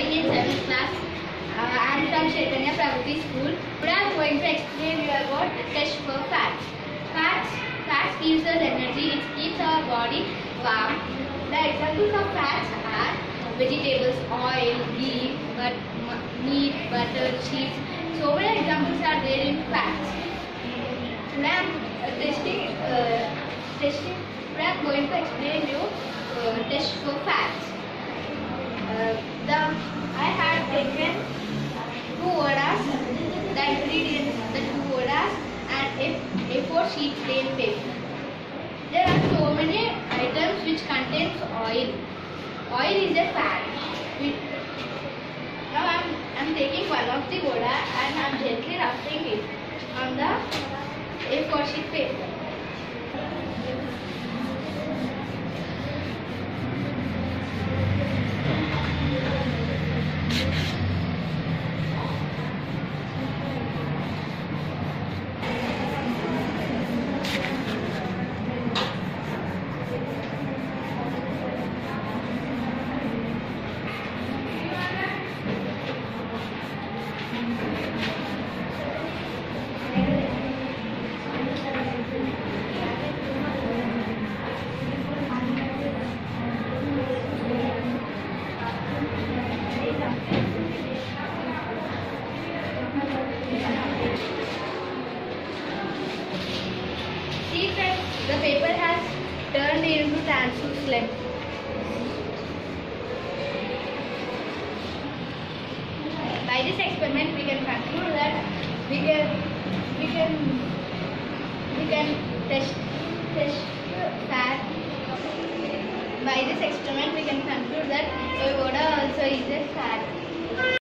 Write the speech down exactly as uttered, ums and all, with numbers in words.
studying in seventh class. Uh, I am from Chaitanya Prabhuti School. Today I am going to explain you about test for fats. Fats, fats gives us energy. It keeps our body warm. The examples of fats are vegetables, oil, ghee, but, meat, butter, cheese. So many examples are there in fats. Today I am uh, testing, uh, testing. Today I am going to explain you uh, test for fats. Uh, the I had taken two vadas, the ingredients, the two vadas, and a, a four sheet plain paper. There are so many items which contains oil. Oil is a fat. We, now I am I am taking one of the vada and I am gently rubbing it on the A four sheet paper. See friends, the paper has turned into translucent. By this experiment, we can conclude that we can we can we can test test fat. By this experiment, we can conclude that a vada also is a fat.